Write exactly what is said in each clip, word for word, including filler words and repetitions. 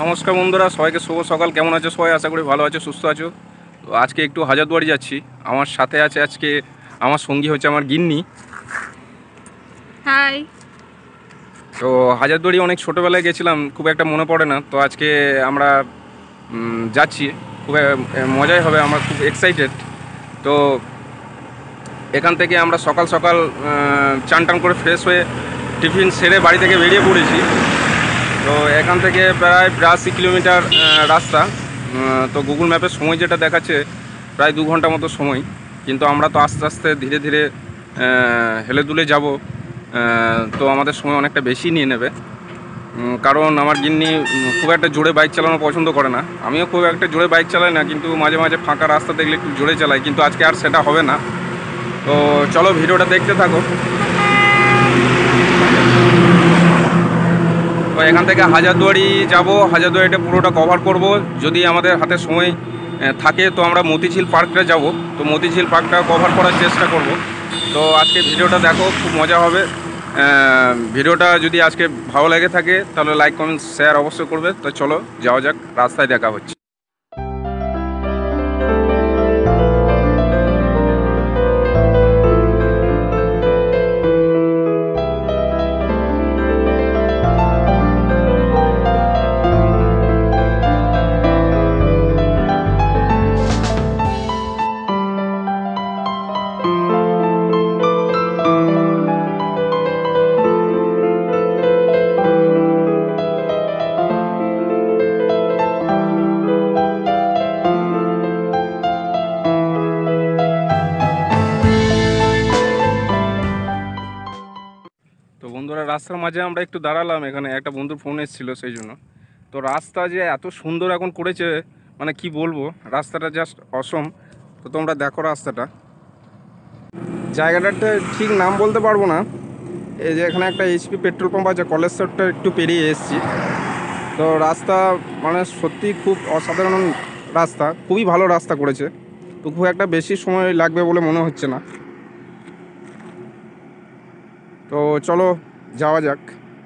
নমস্কার বন্ধুরা, সবাইকে শুভ সকাল। কেমন আছো সবাই? আশা করি ভালো আছো, সুস্থ আছো। তো আজকে একটু হাজারদুয়ারি যাচ্ছি। আমার সাথে আছে আজকে আমার সঙ্গী হচ্ছে আমার গিন্নি। হাই। তো হাজারদুয়ারি অনেক ছোটোবেলায় গেছিলাম, খুব একটা মনে পড়ে না। তো আজকে আমরা যাচ্ছি, খুব মজাই হবে, আমরা খুব এক্সাইটেড। তো এখান থেকে আমরা সকাল সকাল চান টান করে ফ্রেশ হয়ে টিফিন সেরে বাড়ি থেকে বেরিয়ে পড়েছি। তো এখান থেকে প্রায় বিরাশি কিলোমিটার রাস্তা। তো গুগল ম্যাপের সময় যেটা দেখাচ্ছে প্রায় দু ঘন্টা মতো সময়, কিন্তু আমরা তো আস্তে আস্তে ধীরে ধীরে হেলে দুলে যাব। তো আমাদের সময় অনেকটা বেশি নিয়ে নেবে, কারণ আমার গিন্নি খুব একটা জোরে বাইক চালানো পছন্দ করে না। আমিও খুব একটা জোরে বাইক চালাই না, কিন্তু মাঝে মাঝে ফাঁকা রাস্তা দেখলে একটু জোরে চালাই, কিন্তু আজকে আর সেটা হবে না। তো চলো ভিডিওটা দেখতে থাকো। তো এখান থেকে হাজারদুয়ারি যাব, হাজারদুয়ারিটা পুরোটা কভার করব। যদি আমাদের হাতে সময় থাকে তো আমরা মতিঝিল পার্কটা যাব। তো মতিঝিল পার্কটা কভার করার চেষ্টা করব। তো আজকে ভিডিওটা দেখো, খুব মজা হবে। ভিডিওটা যদি আজকে ভালো লেগে থাকে তাহলে লাইক কমেন্ট শেয়ার অবশ্যই করবে। তো চলো যাওয়া যাক, রাস্তায় দেখা হচ্ছে। বন্ধুরা, রাস্তার মাঝে আমরা একটু দাঁড়ালাম, এখানে একটা বন্ধুর ফোন এসেছিল সেই জন্য। তো রাস্তা যে এত সুন্দর এখন করেছে, মানে কি বলবো, রাস্তাটা জাস্ট অসম। তো তোমরা দেখো রাস্তাটা, জায়গাটাতে ঠিক নাম বলতে পারবো না। এই যে এখানে একটা এইচপি পেট্রোল পাম্প আছে, কলেজটা একটু পেরিয়ে এসেছি। তো রাস্তা মানে সত্যি খুব অসাধারণ রাস্তা, খুবই ভালো রাস্তা করেছে। তো খুব একটা বেশি সময় লাগবে বলে মনে হচ্ছে না। তো চলো যাওয়া যাক।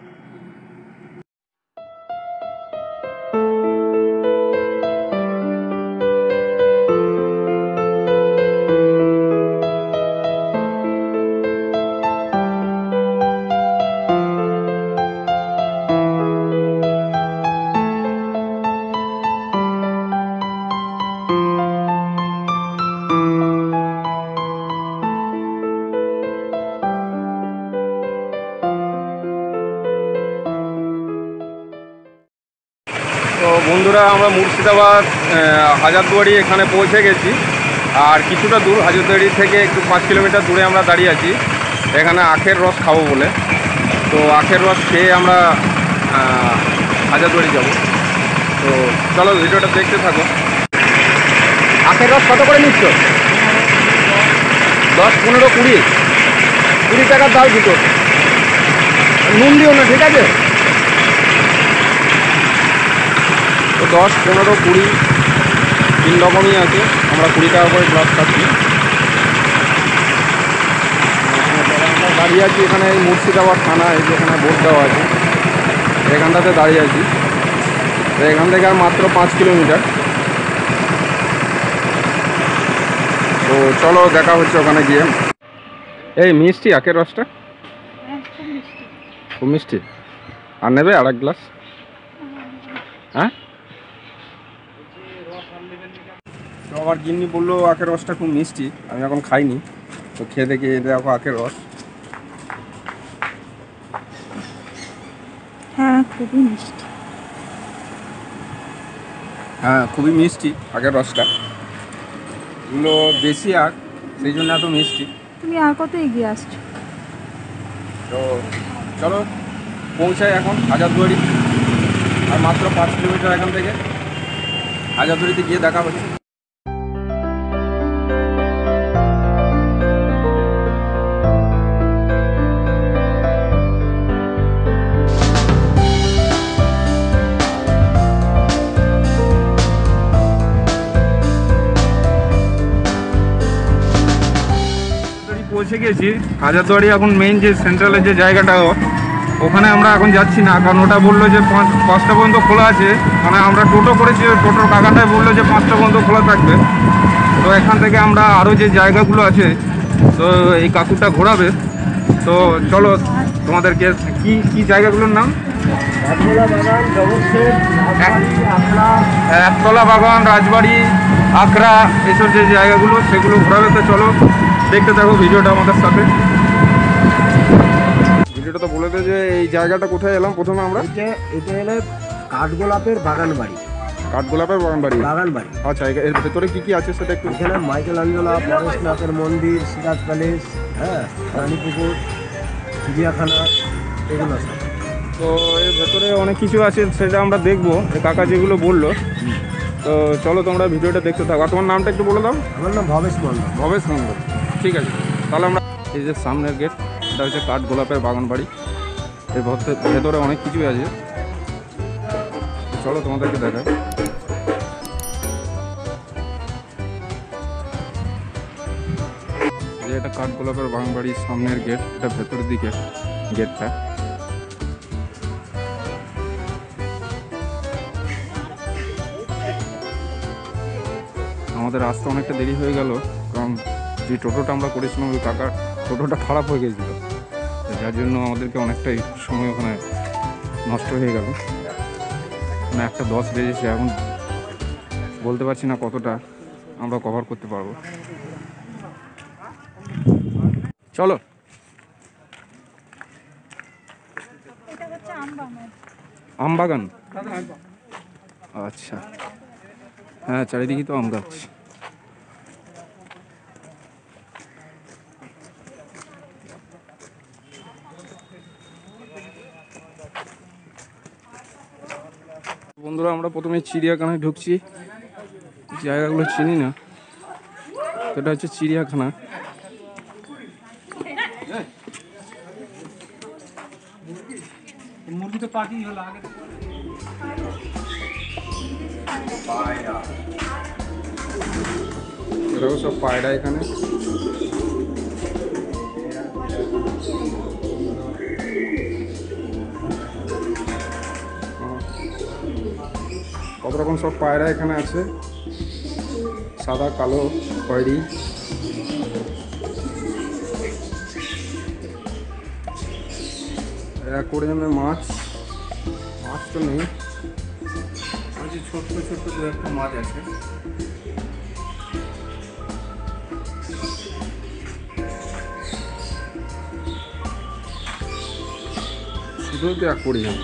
তো বন্ধুরা, আমরা মুর্শিদাবাদ হাজারদুয়ারি এখানে পৌঁছে গেছি। আর কিছুটা দূর হাজারদুয়ারি থেকে একটু পাঁচ কিলোমিটার দূরে আমরা দাঁড়িয়ে আছি। এখানে আখের রস খাবো বলে। তো আখের রস খেয়ে আমরা হাজারদুয়ারি যাব। তো চলো ভিডিওটা দেখতে থাকো। আখের রস কত করে নিচ্ছ? দশ পনেরো কুড়ি কুড়ি টাকার দাও দুটো। নুন দিও না, ঠিক আছে? তো দশ পনেরো কুড়ি তিন রকমই আছে। আমরা কুড়ি টাকা করে গ্লাস খাচ্ছি। আমরা দাঁড়িয়ে আছি এখানে, এই মুর্শিদাবাদ থানা, এই যেখানে বোর্ড দেওয়া আছে এখানটাতে দাঁড়িয়ে আছি। তো এখান থেকে আর মাত্র পাঁচ কিলোমিটার। তো চলো দেখা হচ্ছে ওখানে গিয়ে। এই মিষ্টি আখের রসটা খুব মিষ্টি। আর নেবে আর এক গ্লাস? হ্যাঁ। তো আমার গিন্নি বললো আখের রসটা খুব মিষ্টি, আমি এখন খাইনি। তো খেয়ে দেখি, দেখো আখের রস। হ্যাঁ, খুবই মিষ্টি। হ্যাঁ, খুবই মিষ্টি আখের রসটা। এগুলো দেশি আখ, সেই জন্য এত মিষ্টি। তুমি আর কত এগিয়ে আসছো? তো চলো পৌঁছাই এখন হাজারদুয়ারি। আর মাত্র পাঁচ কিলোমিটার এখান থেকে। হাজারদুয়ারিতে গিয়ে দেখা হচ্ছে। পৌঁছে গেছি হাজারদুয়ারি। এখন মেইন যে সেন্ট্রালের যে জায়গাটা, ওখানে আমরা এখন যাচ্ছি না, কারণ ওটা বললো যে পাঁচ পাঁচটা পর্যন্ত খোলা আছে। মানে আমরা টোটো করেছি, টোটোর কাকাটাই বললো যে পাঁচটা পর্যন্ত খোলা থাকবে। তো এখান থেকে আমরা আরও যে জায়গাগুলো আছে তো এই কাকুটা ঘোরাবে। তো চলো তোমাদেরকে কি কি জায়গাগুলোর নাম, একতলা বাগান, রাজবাড়ি, আখড়া, এইসব যে জায়গাগুলো সেগুলো ঘোরাবে। তো চলো দেখতে থাকো ভিডিওটা আমাদের সাথে। ভিডিওটা তো বলে দে যে এই জায়গাটা কোথায় এলাম প্রথমে আমরা। এটা এটা হলো কাঠগোলাপের বাগান বাড়ি। কাঠগোলাপের বাগান বাড়ি, বাগান বাড়ি। আচ্ছা এর ভেতরে কি কি আছে সেটা একটু। এখানে মাইকেল আঞ্জলা, পরেশনাথের মন্দির, সিরাজ প্যালেস, হ্যাঁ, রানীপুকুর, চিড়িয়াখানা, এগুলো সব। তো এর ভেতরে অনেক কিছু আছে, সেটা আমরা দেখবো এই কাকা যেগুলো বললো। তো চলো তোমরা ভিডিওটা দেখতে থাকো। আর তোমার নামটা একটু বলে দাও। আমার নাম ভবেশ মন্ডল। ভবেশ মন্ডল, ঠিক আছে। তাহলে আমরা এই যে সামনের গেট, এটা হচ্ছে কাঠগোলাপের বাগান বাড়ি। এর ভেতরে ভেতরে অনেক কিছুই আছে, চলো তোমাদেরকে দেখাই। যে এটা কাঠগোলাপের বাগান বাড়ির সামনের গেট, এটা ভেতরের দিকে গেটটা। আমাদের আসতে অনেকটা দেরি হয়ে গেল, কারণ যে টোটোটা আমরা করেছিলাম ওই কাকার টোটোটা খারাপ হয়ে গেছিলো, যার জন্য আমাদেরকে অনেকটাই সময় ওখানে নষ্ট হয়ে গেল। মানে একটা দশ বেজেছে, এখন বলতে পারছি না কতটা আমরা কভার করতে পারবো। চলো। আম বাগান, আচ্ছা হ্যাঁ, চারিদিকে তো আম গাছ। বন্ধুরা আমরা প্রথমে চিড়িয়াখানায় ঢুকছি, জায়গাগুলো চিনি না। এটা হচ্ছে চিড়িয়াখানা। মুরগি তো পাখি হলো আগে। এরাও সব পায়রা এখানে। কত রকম সব পায়রা এখানে আছে, সাদা, কালো, খয়েরি। অ্যাকোয়ারিয়ামে মাছ, মাছ তো নেই, ছোট্ট ছোট্ট দু একটা মাছ আছে। শুধুই তো অ্যাকোয়ারিয়াম,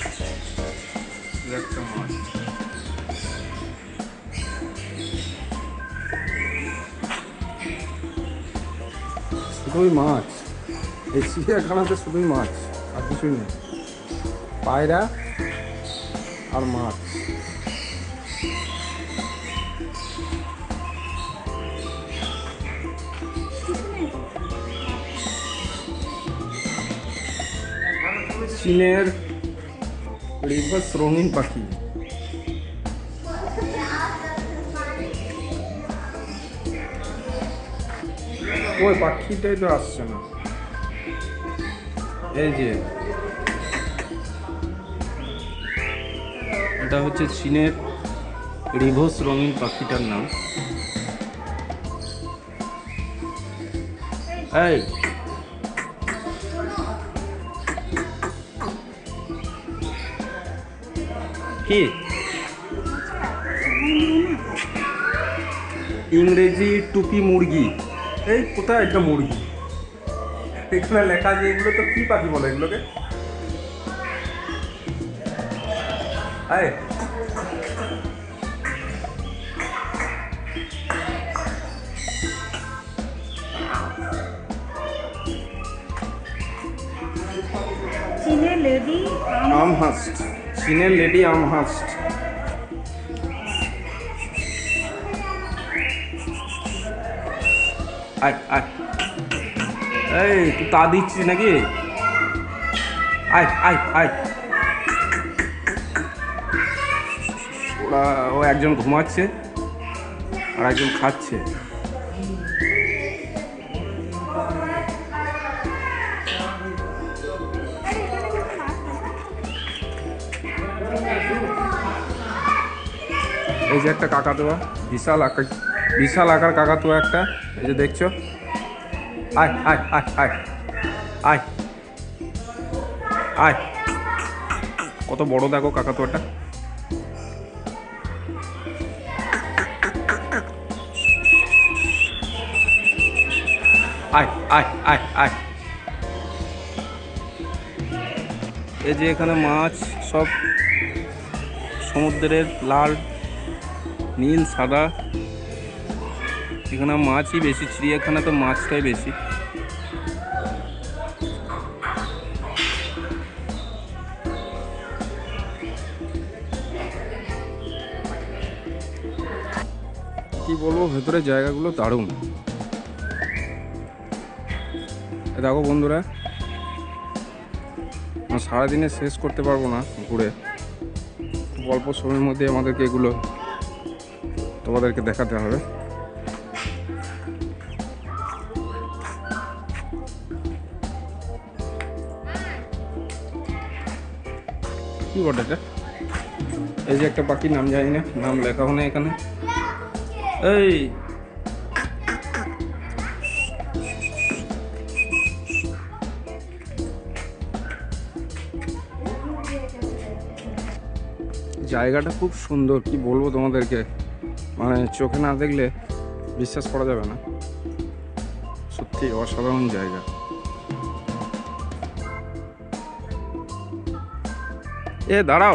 দু একটা মাছ। শুধুই মাছ, এই চিড়িয়াখানাতে শুধুই মাছ আর কিছুই নেই, পায়রা আর মাছ। চীনের রিভার্স রঙিন পাখি। ওই পাখিটাই তো আসছে না। এই যে এটা হচ্ছে চীনের রিভোস রঙিন পাখিটার নাম। এই কি ইংরেজি টুপি মুরগি। এই কোথায় একটা মুরগি, এখানে লেখা আছে। এগুলো তো কি পাখি বলে এগুলোকে? চীনের লেডি আমহাস্ট, চীনের লেডি আমহাস্ট। আয় আয়, এই তুই তা দিচ্ছিস নাকি? আয় আয় আয়। ওরা ও একজন ঘুমাচ্ছে আর একজন খাচ্ছে। এই যে একটা কাকাতুয়া, বিশাল আকার বিশাল আকার কাকাতুয়া একটা, এই যে দেখছো। আয় আয় আয় আয় আয় আয়, কত বড় দেখো কাকাতুয়াটা। আয় আয় আয় আয়। এই যে এখানে মাছ সব সমুদ্রের, লাল নীল সাদা, এখানে মাছই বেশি, চিড়িয়াখানা তো মাছটাই বেশি। কি বলবো, ভেতরের জায়গাগুলো দারুণ। দেখো বন্ধুরা, সারাদিনে শেষ করতে পারবো না ঘুরে, খুব অল্প সময়ের মধ্যে আমাদেরকে এগুলো তোমাদেরকে দেখাতে হবে। কি বটে এটা? এই যে একটা পাখির নাম জানি না, নাম লেখাও না এখানে। এই জায়গাটা খুব সুন্দর, কি বলবো তোমাদেরকে, মানে চোখে না দেখলে বিশ্বাস করা যাবে না, সত্যি অসাধারণ জায়গা। এ দাঁড়াও,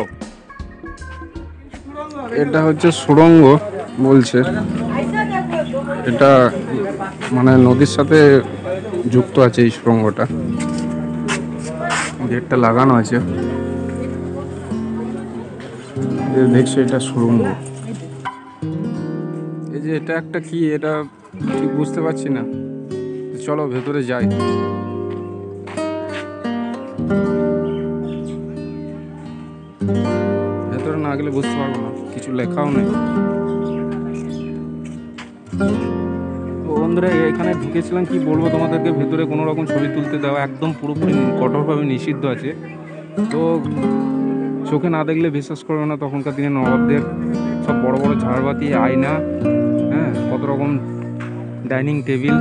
এটা হচ্ছে সুড়ঙ্গ বলছে, এটা মানে নদীর সাথে যুক্ত আছে এই সুড়ঙ্গটা, গেটটা লাগানো আছে, দেখছো এটা সুড়ঙ্গ। এই যে এটা একটা কি, এটা ঠিক বুঝতে পারছি না, চলো ভেতরে যাই। ভেতরে না গেলে বুঝতে পারবো না, কিছু লেখাও নেই। বন্ধুরা এখানে ঢুকেছিলাম, কি বলবো তোমাদেরকে, ভেতরে কোনো রকম ছবি তুলতে দেওয়া একদম পুরোপুরি কঠোরভাবে নিষিদ্ধ আছে। তো চোখে না দেখলে বিশ্বাস করবে না, তখনকার দিনে নবাবদের সব বড় বড় ঝাড়বাতি, আয়না, হ্যাঁ কত রকম ডাইনিং টেবিল,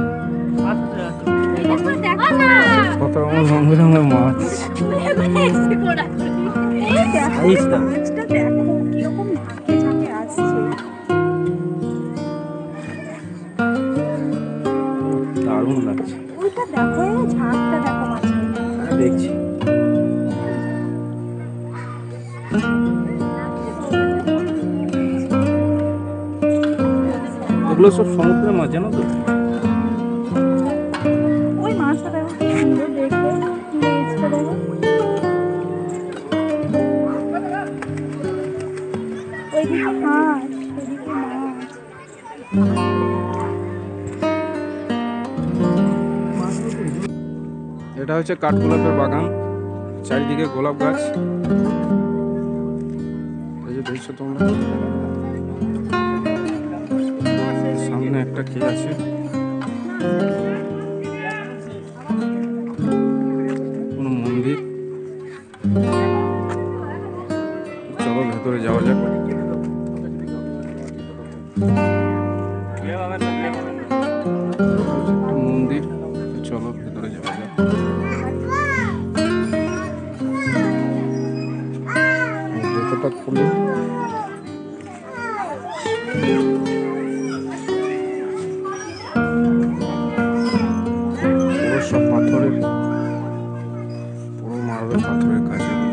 কত রকম রঙ বেরঙের মাছ। দারুণ লাগছে, দেখছি এগুলো সব সমুদ্রের মাছ, জানো তো। ওই মাছটা দেখো কি সুন্দর দেখতে, লেজটা দেখো। ওইদিকে মাছ, ওইদিকে মাছ। এটা হচ্ছে কাঠগোলাপের বাগান, চারিদিকে গোলাপ গাছ, এই যে দেখছো তোমরা। সামনে একটা কে আছে, কোনো মন্দির। চলো ভেতরে যাওয়া যাক। মন্দির, চলো ভেতরে যাওয়া যাক। জুতোটা খুলে পুরো সব পাথরের, পুরো মার্বেল পাথরের কাজ এগুলো।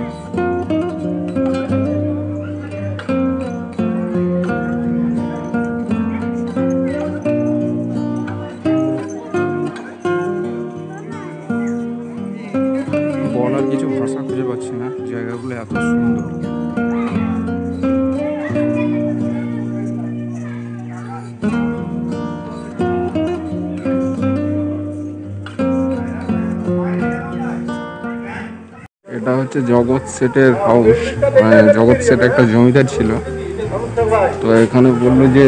বলার কিছু ভাষা খুঁজে পাচ্ছি না, জায়গাগুলো এত সুন্দর। এটা হচ্ছে জগৎ শেঠের হাউস, মানে জগৎ শেঠ একটা জমিদার ছিল, তো এখানে বললো যে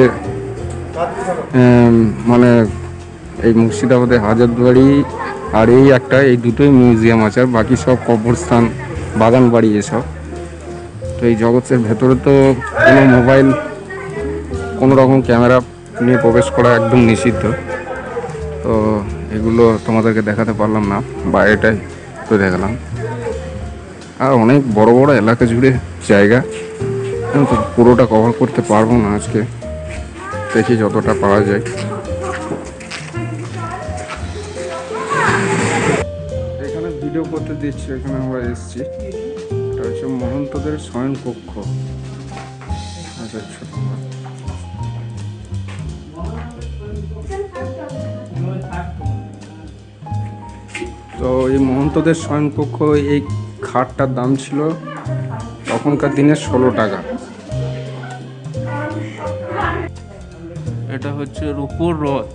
মানে এই মুর্শিদাবাদে হাজারদুয়ারি আর এই একটা, এই দুটোই মিউজিয়াম আছে, আর বাকি সব কবরস্থান, বাগান বাড়ি এসব। তো এই জগৎ শেঠ ভেতরে তো কোনো মোবাইল কোনো রকম ক্যামেরা নিয়ে প্রবেশ করা একদম নিষিদ্ধ। তো এগুলো তোমাদেরকে দেখাতে পারলাম না, বাইরেটাই তো দেখালাম। আর অনেক বড় বড় এলাকা জুড়ে জায়গা, তো পুরোটা কভার করতে পারবো না আজকে, দেখি যতটা পারা যায়। এখানে ভিডিও করতে দিচ্ছি, এখানে আমরা এসেছি, এটা হচ্ছে মহন্তদের শয়ন কক্ষ। দেখছো তোমরা, তো এই মহন্তদের শয়ন কক্ষ, এই খাটটার দাম ছিল তখনকার দিনে ষোলো টাকা। এটা হচ্ছে রূপোর রথ।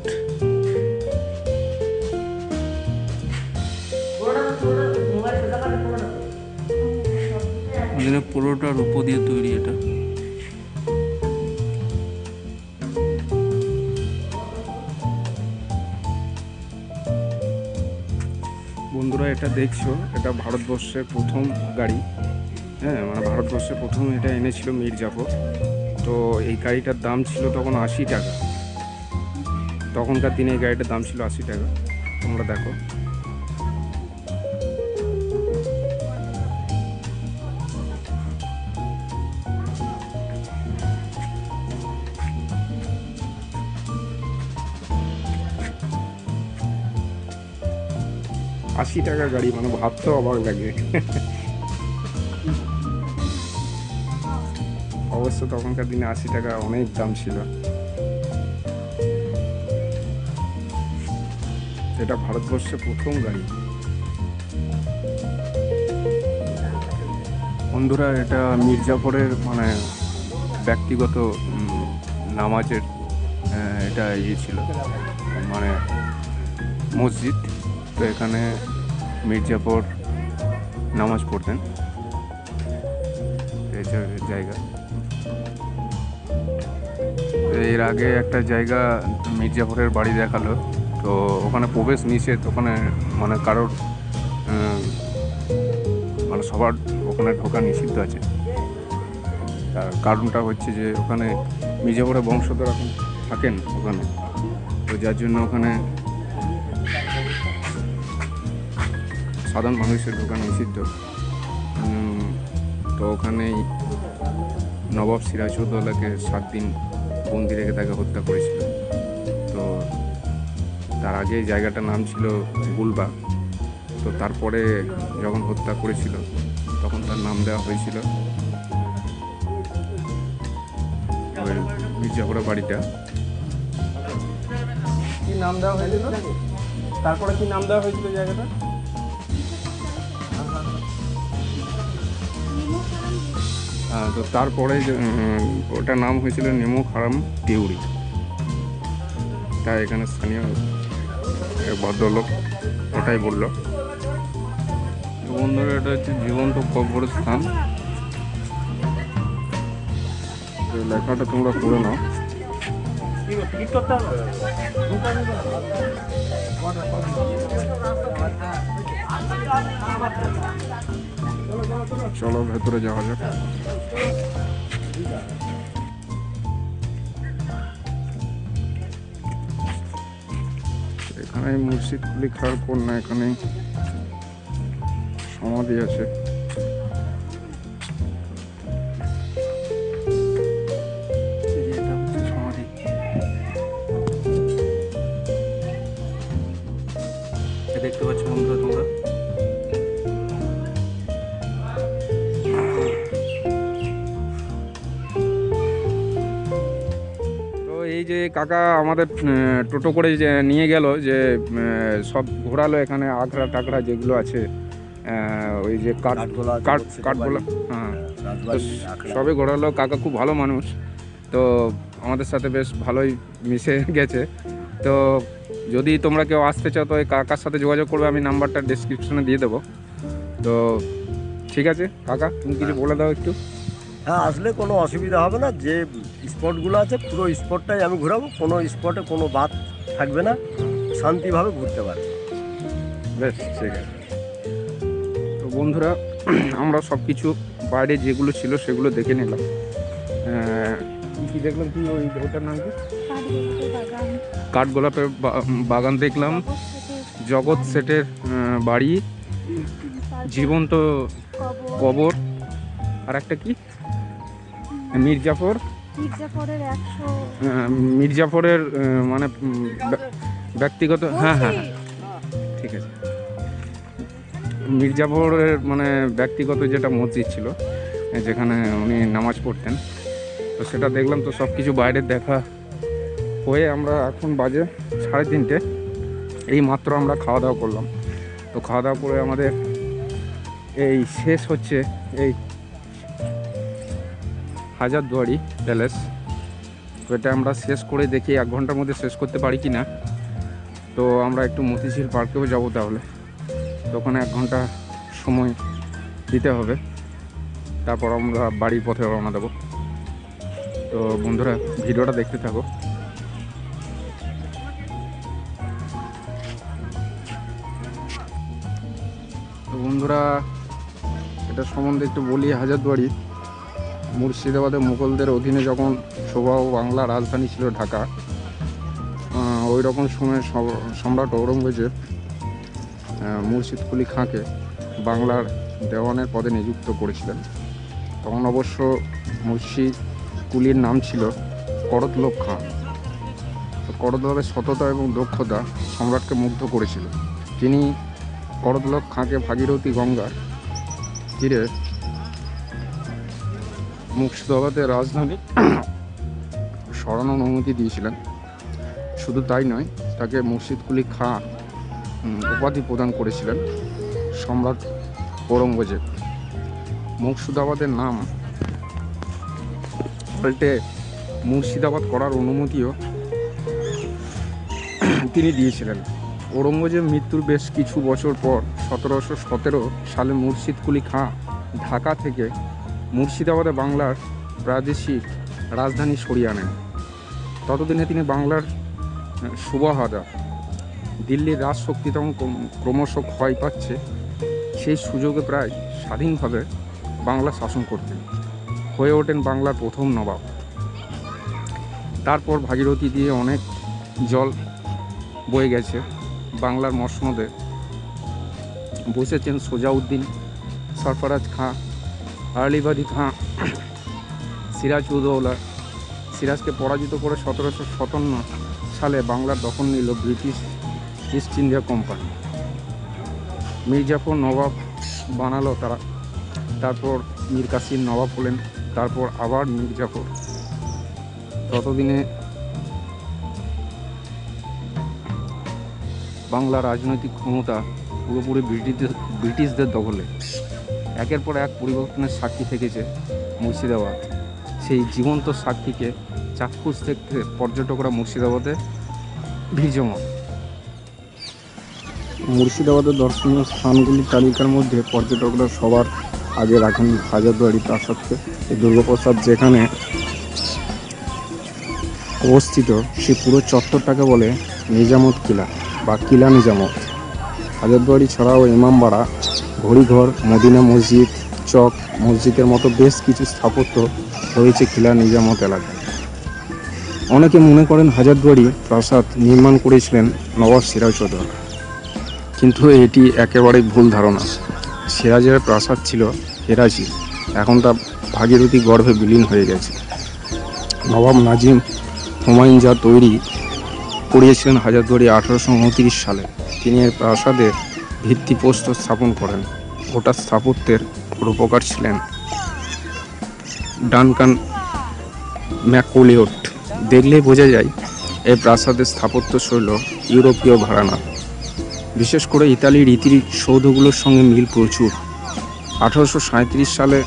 পুরোটা রূপো দিয়ে তৈরি এটা। বন্ধুরা এটা দেখছো, এটা ভারতবর্ষের প্রথম গাড়ি, হ্যাঁ মানে ভারতবর্ষে প্রথম এটা এনেছিল মির্জাপুর। তো এই গাড়িটার দাম ছিল তখন আশি টাকা, তখনকার দিনে এই গাড়িটার দাম ছিল আশি টাকা। তোমরা দেখো, আশি টাকা গাড়ি, মানে ভাবতেও অবাক লাগে। অবশ্য তখনকার দিনে আশি টাকা অনেক দাম ছিল। এটা ভারতবর্ষের প্রথম গাড়ি। বন্ধুরা এটা মির্জাপুরের মানে ব্যক্তিগত নামাজের এটা ইয়ে ছিল, মানে মসজিদ। তো এখানে মির্জাপুর নামাজ পড়তেন, এই জায়গা। এর আগে একটা জায়গা মির্জাপুরের বাড়ি দেখালো, তো ওখানে প্রবেশ নিষেধ, ওখানে মানে কারোর মানে সবার ওখানে ঢোকা নিষিদ্ধ আছে। তার কারণটা হচ্ছে যে ওখানে মির্জাপুরের বংশধর এখন থাকেন ওখানে, তো যার জন্য ওখানে সাধারণ মানুষের ঢোকা নিষিদ্ধ। তো ওখানেই নবাব সিরাজউদ্দৌলাকে সাত দিন বন্দি রেখে তাকে হত্যা করেছিল। তো তার আগে এই জায়গাটার নাম ছিল গুলবাগ। তো তারপরে যখন হত্যা করেছিল তখন তার নাম দেওয়া হয়েছিল মির্জাপুরের বাড়িটা। কি নাম দেওয়া হয়েছিল তারপরে কি নাম দেওয়া হয়েছিল জায়গাটা? হ্যাঁ, তো তারপরে ওটার নাম হয়েছিল নেমো খারাম দেউরি। তাই এখানে স্থানীয় ভদ্রলোক ওটাই বলল। বন্ধুরা এটা হচ্ছে জীবন্ত কবরস্থান, লেখাটা তোমরা পড়ে নাও। চলো ভেতরে যাওয়া যাক। এখানে মসজিদ খুলি খাওয়ার পর না, এখানে সমাধি আছে। দেখতে পাচ্ছ বন্ধুরা তোমরা, তো এই যে কাকা আমাদের টোটো করে যে নিয়ে গেল, যে সব ঘোরালো এখানে আখড়া টাকড়া যেগুলো আছে, ওই যে কাঠগোলা কাঠ কাঠগোলা হ্যাঁ, সবে ঘোরালো। কাকা খুব ভালো মানুষ, তো আমাদের সাথে বেশ ভালোই মিশে গেছে। তো যদি তোমরা কেউ আসতে চাও তো এই কাকার সাথে যোগাযোগ করবে, আমি নাম্বারটা ডেসক্রিপশনে দিয়ে দেবো। তো ঠিক আছে কাকা, তুমি কিছু বলে দাও একটু। হ্যাঁ, আসলে কোনো অসুবিধা হবে না। যে স্পটগুলো আছে পুরো স্পটটাই আমি ঘোরাবো, কোনো স্পটে কোনো বাদ থাকবে না, শান্তিভাবে ঘুরতে পারবে। বেশ ঠিক আছে। তো বন্ধুরা আমরা সব কিছু বাইরে যেগুলো ছিল সেগুলো দেখে নিলাম। কি দেখলাম তুই ওই ওটার নাম কি? কাঠগোলাপের বাগান, কাঠগোলাপের বা- বাগান দেখলাম, জগৎ জগৎ সেটের সেটের আহ, বাড়ি, তারপর জীবন্ত কবর, কবর, আর একটা কি মির্জাফর, মির্জাফরের একশো আহ, মির্জাফরের আহ, মানে উম, ব্যা- ব্যক্তিগত, হ্যাঁ হ্যাঁ হ্যাঁ ঠিক আছে, মির্জাফরের মানে ব্যক্তিগত যেটা মসজিদ ছিল যেখানে উনি নামাজ পড়তেন, তো সেটা দেখলাম। তো সব কিছু বাইরের দেখা হয়ে আমরা এখন বাজে সাড়ে তিনটে, এই মাত্র আমরা খাওয়া দাওয়া করলাম। তো খাওয়া দাওয়া করে আমাদের এই শেষ হচ্ছে এই হাজারদুয়ারি প্যালেস। তো এটা আমরা শেষ করে দেখি এক ঘন্টার মধ্যে শেষ করতে পারি কি না। তো আমরা একটু মতিঝিল পার্কেও যাব, তাহলে তো ওখানে এক ঘন্টা সময় দিতে হবে, তারপর আমরা বাড়ির পথে রওনা দেবো। তো বন্ধুরা ভিডিওটা দেখতে থাকো। তো বন্ধুরা এটা সম্বন্ধে একটু বলি। হাজারদুয়ারি মুর্শিদাবাদে মুঘলদের অধীনে যখন শোভা ও বাংলা রাজধানী ছিল ঢাকা, ওই রকম সময়ে সম্রাট ঔরঙ্গজেব মুর্শিদ কুলি খাঁকে বাংলার দেওয়ানের পদে নিযুক্ত করেছিলেন। তখন অবশ্য মুর্শিদ কুলির নাম ছিল করতলব খাঁ। তো করতলবের সততা এবং দক্ষতা সম্রাটকে মুগ্ধ করেছিল। তিনি করতলব খাঁকে ভাগীরথী গঙ্গার তীরে মুর্শিদাবাদের রাজধানী সরানোর অনুমতি দিয়েছিলেন। শুধু তাই নয়, তাকে মুর্শিদ কুলি খাঁ উপাধি প্রদান করেছিলেন সম্রাট ঔরঙ্গজেব। মুর্শিদাবাদের নাম পাল্টে মুর্শিদাবাদ করার অনুমতিও তিনি দিয়েছিলেন। ঔরঙ্গজেব মৃত্যুর বেশ কিছু বছর পর সতেরোশো সতেরো সালে মুর্শিদ কুলি খাঁ ঢাকা থেকে মুর্শিদাবাদে বাংলার প্রাদেশিক রাজধানী সরিয়ে আনেন। ততদিনে তিনি বাংলার সুবাহদার, দিল্লির রাজশক্তি তখন ক্রমশ ক্ষয় পাচ্ছে, সেই সুযোগে প্রায় স্বাধীনভাবে বাংলা শাসন করতেন, হয়ে ওঠেন বাংলার প্রথম নবাব। তারপর ভাগীরথী দিয়ে অনেক জল বয়ে গেছে বাংলার মসনদে, বসেছেন সোজাউদ্দিন, সরফরাজ খাঁ, আর্লিবাদী খাঁ, সিরাজ উদৌলা। সিরাজকে পরাজিত করে সতেরোশো সাতান্ন সালে বাংলার দখল নিল British east India company. Mir Jafar নবাব বানালো তারা, তারপর মীর কাসিম নবাব হলেন, তারপর আবার মির্জাফর। ততদিনে বাংলা রাজনৈতিক ক্ষমতা পুরোপুরি ব্রিটিশদের ব্রিটিশদের দখলে। একের পর এক পরিবর্তনের সাক্ষী থেকেছে মুর্শিদাবাদ। সেই জীবন্ত সাক্ষীকে চাক্ষুষ দেখতে পর্যটকরা মুর্শিদাবাদে ভিড় জমান। মুর্শিদাবাদের দর্শনীয় স্থানগুলির তালিকার মধ্যে পর্যটকরা সবার আগে রাখেন হাজারদুয়ারি প্রাসাদকে। এই দুর্গাপ্রসাদ যেখানে অবস্থিত, সেই পুরো চত্বরটাকে বলে নিজামত কিলা বা কিলা নিজামত। হাজারদুয়ারি ছাড়াও ইমামবাড়া, ঘড়িঘর, মদিনা মসজিদ, চক মসজিদের মতো বেশ কিছু স্থাপত্য রয়েছে কিলা নিজামত এলাকায়। অনেকে মনে করেন হাজারদুয়ারি প্রাসাদ নির্মাণ করেছিলেন নবাব সিরাজউদ্দৌলা, কিন্তু এটি একেবারেই ভুল ধারণা। সিরাজের প্রাসাদ ছিল হেরাজি, এখন তা ভাগীরথী গর্ভে বিলীন হয়ে গেছে। নবাব নাজিম হুমায়ুন যা তৈরি করিয়েছিলেন হাজারদুয়ারি আঠারোশো উনত্রিশ সালে, তিনি এর প্রাসাদের ভিত্তিপ্রস্তর স্থাপন করেন। গোটা স্থাপত্যের রূপকার ছিলেন ডানকান ম্যাকলিওড। দেখলেই বোঝা যায় এই প্রাসাদের স্থাপত্য শৈল ইউরোপীয় ঘরানা। বিশেষ করে ইতালির রীতির সৌধগুলোর সঙ্গে মিল প্রচুর। আঠারোশো সাঁত্রিশ সালে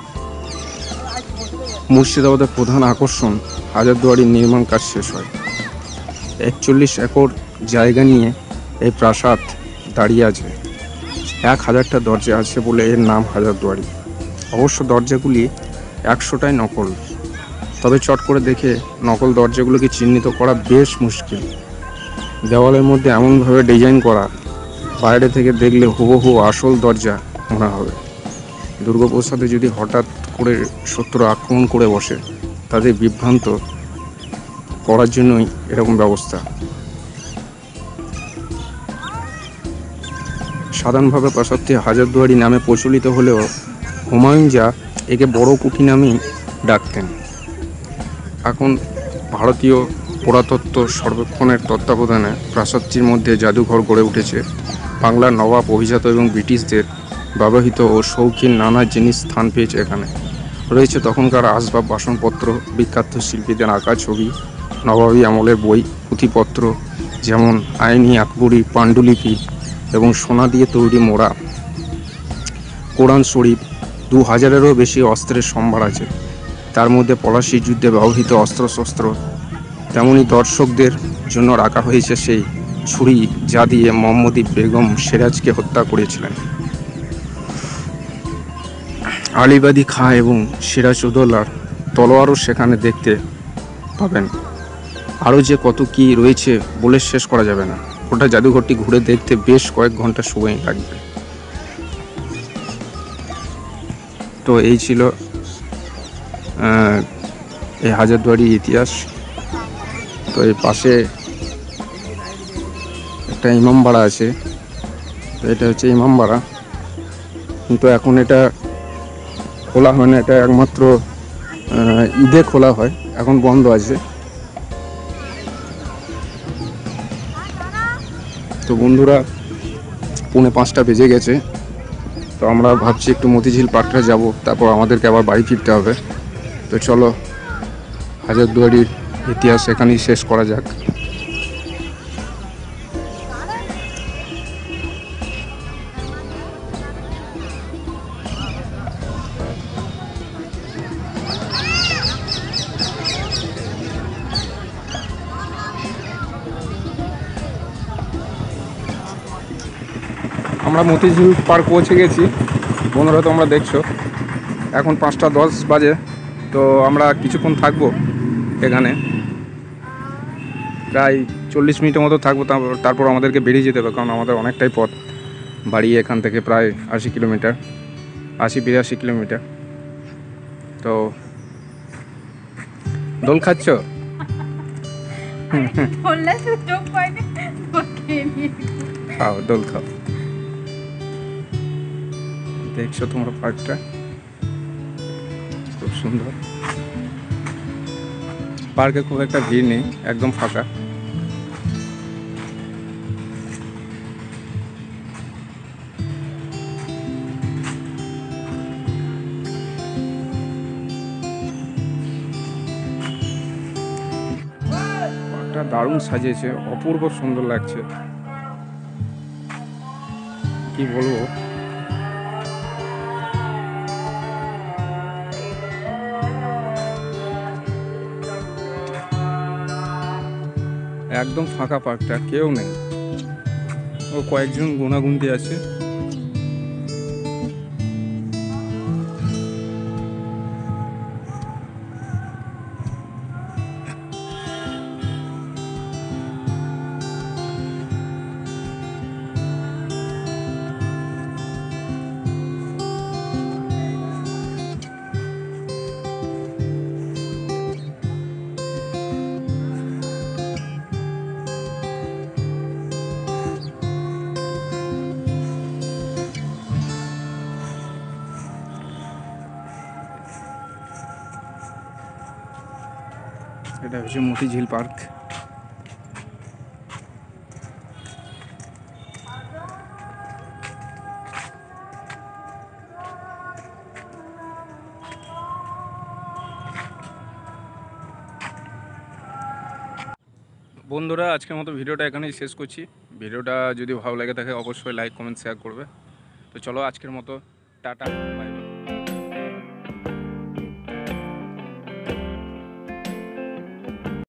মুর্শিদাবাদের প্রধান আকর্ষণ হাজারদুয়ারির নির্মাণ কাজ শেষ হয়। একচল্লিশ একর জায়গা নিয়ে এই প্রাসাদ দাঁড়িয়ে আছে। এক হাজারটা দরজা আছে বলে এর নাম হাজারদুয়ারি। অবশ্য দরজাগুলি একশোটাই নকল, তবে চট করে দেখে নকল দরজাগুলোকে চিহ্নিত করা বেশ মুশকিল। দেওয়ালের মধ্যে এমনভাবে ডিজাইন করা, বাইরে থেকে দেখলে হুবহু আসল দরজা মনে হবে। দুর্গাপ্রসাদে যদি হঠাৎ করে শত্রু আক্রমণ করে বসে, তাদের বিভ্রান্ত করার জন্যই এরকম ব্যবস্থা। সাধারণভাবে প্রাসাদটি হাজারদুয়ারি নামে প্রচলিত হলেও হুমায়ুন যা একে বড় কুঠি নামেই ডাকতেন। এখন ভারতীয় পুরাতত্ত্ব সর্বেক্ষণের তত্ত্বাবধানে প্রাসাদটির মধ্যে জাদুঘর গড়ে উঠেছে। বাংলার নবাব, অভিজাত এবং ব্রিটিশদের ব্যবহৃত ও শৌখিন নানা জিনিস স্থান পেয়েছে এখানে। রয়েছে তখনকার আসবাব, বাসনপত্র, বিখ্যাত শিল্পীদের আঁকা ছবি, নবাবী আমলের বই, পুঁথিপত্র যেমন আইনি, আকবরী, পাণ্ডুলিপি এবং সোনা দিয়ে তৈরি মোড়া, কোরআন শরীফ, দু হাজারেরও বেশি অস্ত্রের সম্ভার আছে। তার মধ্যে পলাশী যুদ্ধে ব্যবহৃত অস্ত্রশস্ত্র, তেমনি দর্শকদের জন্য রাখা হয়েছে সেই ছুরি যা দিয়ে মোহাম্মদী বেগম সিরাজকে হত্যা করেছিলেন। আলিবাদী খাঁ এবং সিরাজউদ্দৌলার তলোয়ারও সেখানে দেখতে পাবেন। আরও যে কত কি রয়েছে বলে শেষ করা যাবে না। গোটা জাদুঘরটি ঘুরে দেখতে বেশ কয়েক ঘন্টা সময় লাগবে। তো এই ছিল এই হাজারদুয়ারির ইতিহাস। তো এই পাশে একটা ইমামবাড়া আছে, তো এটা হচ্ছে ইমামবাড়া, কিন্তু এখন এটা খোলা হয় না, এটা একমাত্র ঈদে খোলা হয়, এখন বন্ধ আছে। তো বন্ধুরা, পৌনে পাঁচটা বেজে গেছে, তো আমরা ভাবছি একটু মতিঝিল পার্কটা যাব, তারপর আমাদেরকে আবার বাড়ি ফিরতে হবে। তো চলো হাজারদুয়ারির ইতিহাস এখানেই শেষ করা যাক। আমরা মতিঝিল পার্ক পৌঁছে গেছি বন্ধুরা, তোমরা দেখছো এখন পাঁচটা দশ বাজে। তো আমরা কিছুক্ষণ থাকবো এখানে, প্রায় চল্লিশ মিনিটের মতো থাকবো, তারপর তারপর আমাদেরকে বেরিয়ে যেতে হবে, কারণ আমাদের অনেকটাই পথ। বাড়ি এখান থেকে প্রায় আশি কিলোমিটার, আশি বিরাশি কিলোমিটার। তো দোল খাচ্ছ? খাও, দোল খাও। দেখছো তোমরা পার্কটা খুব সুন্দর। পার্কে খুব একটা ভিড় নেই, একদম ফাঁকা। পার্কটা দারুণ সাজিয়েছে, অপূর্ব সুন্দর লাগছে, কি বলবো। একদম ফাঁকা পার্কটা, কেউ নেই, ও কয়েকজন গুনাগুনতি আছে। এটা হচ্ছে মতিঝিল পার্ক। বন্ধুরা, আজকের মতো ভিডিওটা এখানেই শেষ করছি। ভিডিওটা যদি ভালো লাগে থাকে অবশ্যই লাইক, কমেন্ট, শেয়ার করবে। তো চলো আজকের মতো টাটা, বাই।